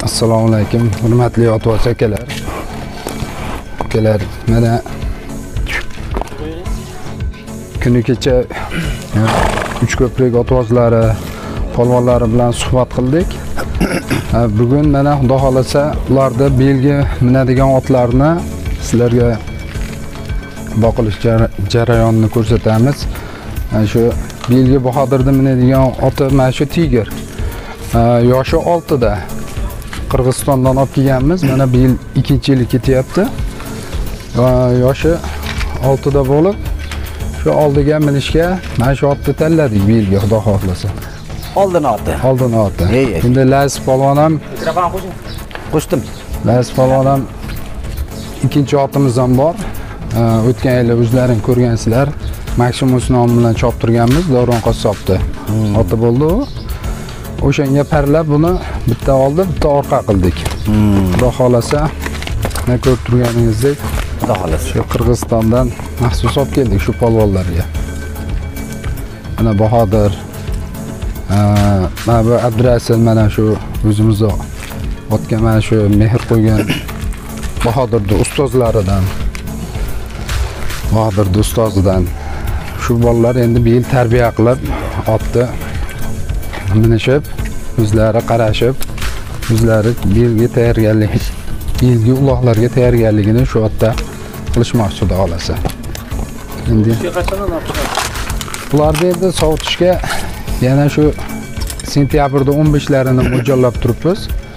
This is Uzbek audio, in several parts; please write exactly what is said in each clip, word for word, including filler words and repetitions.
Assalomu alaykum, hurmatli ota-ocha akalar. Akalar, mana kuni kecha uch ko'prik ota-ozlari, polvonlari bilan suhbat qildik. Bugun mana Xudo xolasa ularda belgi minadigan otlarni sizlarga boqilish jarayonini ko'rsatamiz. Shu belgi Bahodirda minadigan oti mana shu Tiger. Yoshi oltida. Qirg'izistondan olib kelganmiz. Mana bu yil ikkinchi yil ketyapti. Yoshi oltida bo'lib, shu oldiga minishga mana shu otni tanladik bu yilga Xudo xolasa. Oldin oti. Oldin oti. Endi Laziz polvon ham qo'shdim. Laziz polvon ham ikkinchi otimiz ham bor. O'tgan yil o'zlaring ko'rgansizlar. Maximus nomi bilan choptirganmiz, Davron qassobda. Oti bo'ldi u. O'shanga parlab buni bitta oldi, bitta orqa qildik. Xudo xolasa, ne ko'rib turganingizdek, Xudo xolasa shu Qirg'izistondan maxsus olib keldik shu polvonlarga. Mana Bahodir, mana bu Abdurasul, mana shu o'zimiz otga mana shu mehr qo'ygan Bahodirning ustozlaridan. Bahodirning ustozidan shu bolalar endi bu yil tarbiya qilib, otni minishib, o'zlari qarashib, o'zlari belgi tayyorgarlik, belgi uloqlarga tayyorgarligini shu otda qilishmoqchi Xudo xolasa. Endi ularni endi sovutishga yana shu sentyabrda o'n beshlarini mo'ljallab turibmiz.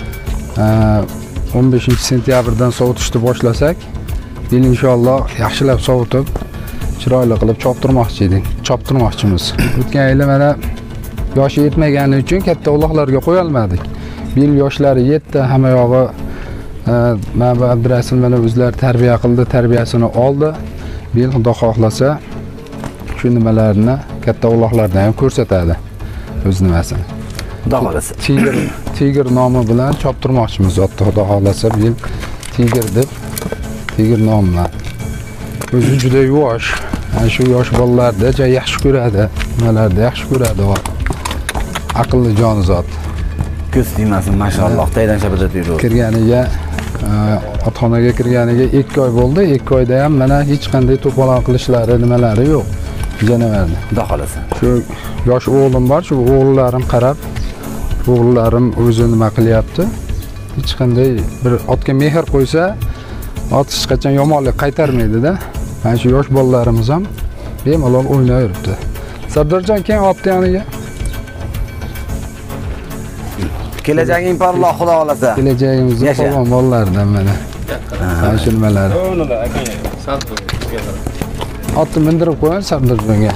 o'n beshinchi sentyabrdan sovutishni boshlasak, yil inshaalloh yaxshilab sovutib, chiroyli qilib choptirmoqchi edik, choptirmoqchimiz. O'tgan yil mana yoshi yetmagani uchun katta uloqlarga qo'ya olmadik. Bu yil yoshlari yetdi, hamma yog'i mana bu Abdurasul mana o'zlari tarbiya qildi, tarbiyasini oldi. Bu yil Xudo xohlasa shu nimalarni katta uloqlardan ham ko'rsatadi o'z nimasini. Xudo xolasa. Tiger, Tiger nomi bilan choptirmoqchimiz otni Xudo xohlasa bu yil Tiger deb Tiger nomi bilan. O'zi juda yosh. Ana shu yosh bolalarda juda yaxshi ko'radi, nimalarda yaxshi ko'radi. Aqlli jonzot. Ko'z tegmasin, mashalloh, taydan shabada yuradi. Kirganiga, otxonaga kirganiga ikki oy bo'ldi. ikki oyda ham mana hech qanday to'polon qilishlari, nimalari yo'q. Janavarni. Xudo xolasa. Shu yosh o'g'lim bor, shu o'g'illarim qarab, o'g'illarim o'zi nima qilyapti? Hech qanday bir otga mehr qo'ysa, ot hech qachon yomonlik qaytarmaydi-da. Mana shu yosh bolalarimiz ham bemalol o'ynab yuribdi. Sardorjon, keyin otni yoniga. Kelajaging parloq Xudo xolasa. Kelajagimizni polvon bolalardan mana. Mana shu nimalar. Otni mindirib qo'ying Sardorjonga.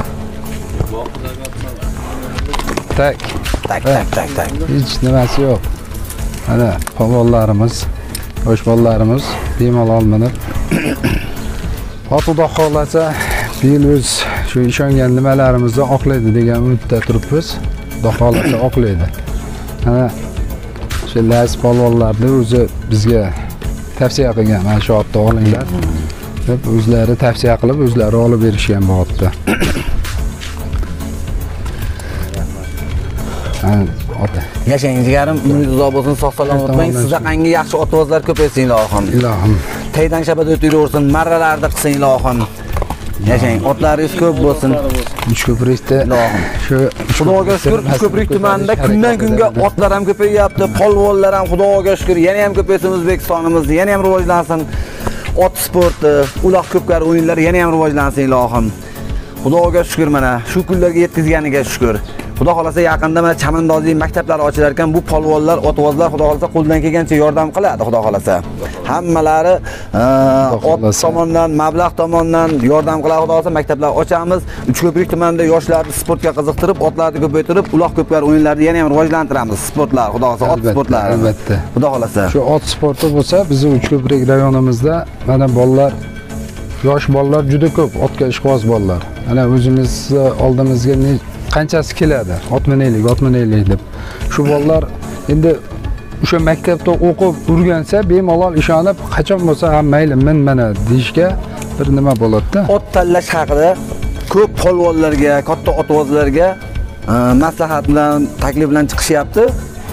Tak, tak, tak, tak, tak. Hech nimasi yo'q. Mana polvonlarimiz, yosh bolalarimiz bemalol minib. Xudo xolasa, bu yil o'z shu ishongan nimalarimizni oqlaydi degan umidda turibmiz. Xudo xolasa oqlaydi. Mana shu Laziz polvonlarni o'zi bizga tavsiya qilgan, mana shu otni olinglar deb o'zlari tavsiya qilib, o'zlari olib berishgan bu otni. Yashang jigarim, umringiz uzoq bo'lsin, sog' salomat bo'ling. Sizga qangi yaxshi ot-ozlar ko'paysin ilohim. Ilohim. Taydan shabada o'tiraversin, marralarda qilsin ilohim. Yashang, otlaringiz ko'p bo'lsin. Uch ko'prikda ilohim. Shu Xudoga shukr, uch ko'prik tumanida kundan kunga otlar ham ko'payyapti, polvonlar ham Xudoga shukr, yana ham ko'paysin O'zbekistonimizda, yana ham rivojlansin. Ot sporti, uloq ko'pkari o'yinlari yana ham rivojlansin ilohim. Xudoga shukr, mana shu kunlarga yetkazganiga shukr. Xudo xolasa yaqinda mana Chamandozlik maktablari ochilar ekan, bu polvonlar, otvozlar Xudo xolasa qo'ldan kelgancha yordam qiladi Xudo xolasa. Hammalari ot tomonidan, mablag' tomonidan yordam qiladi Xudo xolasa. Maktablar ochamiz. Uchko'prik tumanida yoshlarni sportga qiziqtirib, otlarni ko'paytirib, uloq ko'pkari o'yinlarni yana ham rivojlantiramiz. Sportlar, Xudo xolasa, ot sportlari. Albatta. Xudo xolasa. Shu ot sporti bo'lsa, bizning Uchko'prik rayonimizda mana bolalar, yosh bolalar juda ko'p, otga ishqiboz bolalar. Ana o'zimiz oldimizga qanchasi keladi? Ot minaylik, ot minaylik deb. Shu bolalar endi o'sha maktabda o'qib o'rgansa, bemalol ishonib, qachon bo'lsa ham mayli men mana deyishga bir nima bo'ladi-da. Ot tanlash haqida ko'p polvonlarga, katta otvozlarga maslahat bilan, taklif bilan chiqishyapti.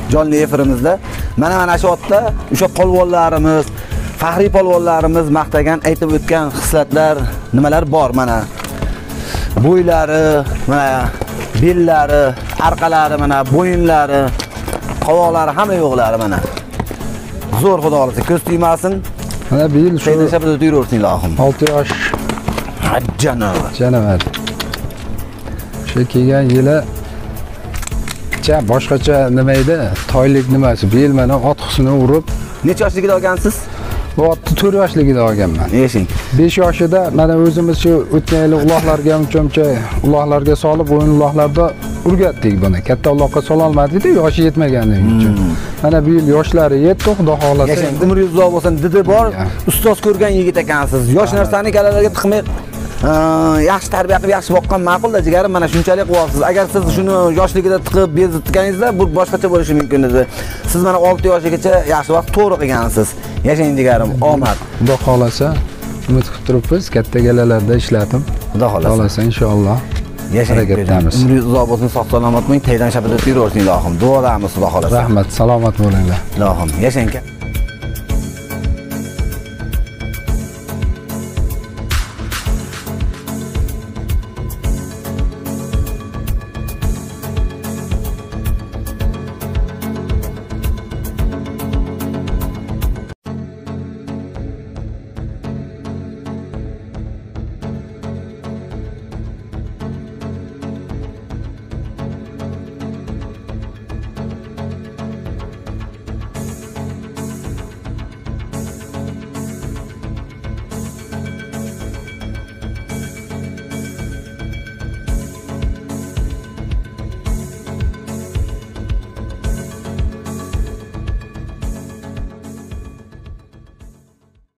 jonli efirimizda. Mana mana shu otda o'sha polvonlarimiz, faxriy polvonlarimiz maqtagan, aytib o'tgan xislatlar nimalar bor mana. Bo'ylari, mana bellari, arqalari, mana bo'yinlari, qovoqlari hamma yo'qlari mana. Zo'r xudo xolasa ko'z tegmasin. Mana bu yil shu Qayda shapada o'tiraversin ilohim. olti yosh Janob. janavar. O'sha kelgan yili cha boshqacha nima edi? Toylik nimasi? Bu yil mana ot husini urib, Necha yoshligida olgansiz? bu otni to'rt yoshligida olganman. Yeshing. besh yoshida mana o'zimiz shu o'tgan yili uloqlarga uncha uloqlarga solib, o'yin uloqlarda urgatdik buni. Katta uloqqa sola olmadik-da, yoshi yetmaganligi uchun. Mana bu yil yoshlari yetdi, xudo xolasa. Yashang, umringiz uzoq bo'lsin, didi bor, ustoz ko'rgan yigit ekansiz. Yosh narsani kalalarga tiqmay yaxshi tarbiya qilib, yaxshi boqqan ma'qul-da, jigarim, mana shunchalik qilyapsiz. Agar siz shuni yoshligida tiqib bezitganingizda, bu boshqacha bo'lishi mumkin edi. Siz mana olti yoshgacha yaxshi vaqt to'g'ri qilgansiz. Yashang, jigarim, omad. Xudo xolasa umid qilib turibmiz, katta galalarda ishladim. Xudo xolasa. Xolasa inshaalloh. Yashang, harakatdamiz. umringiz uzoq bo'lsin, sog' salomat bo'ling, taydan shapada o'tiraversin ilohim. Duodamiz, xudo xolasa. Rahmat, salomat bo'linglar. Ilohim, yashang.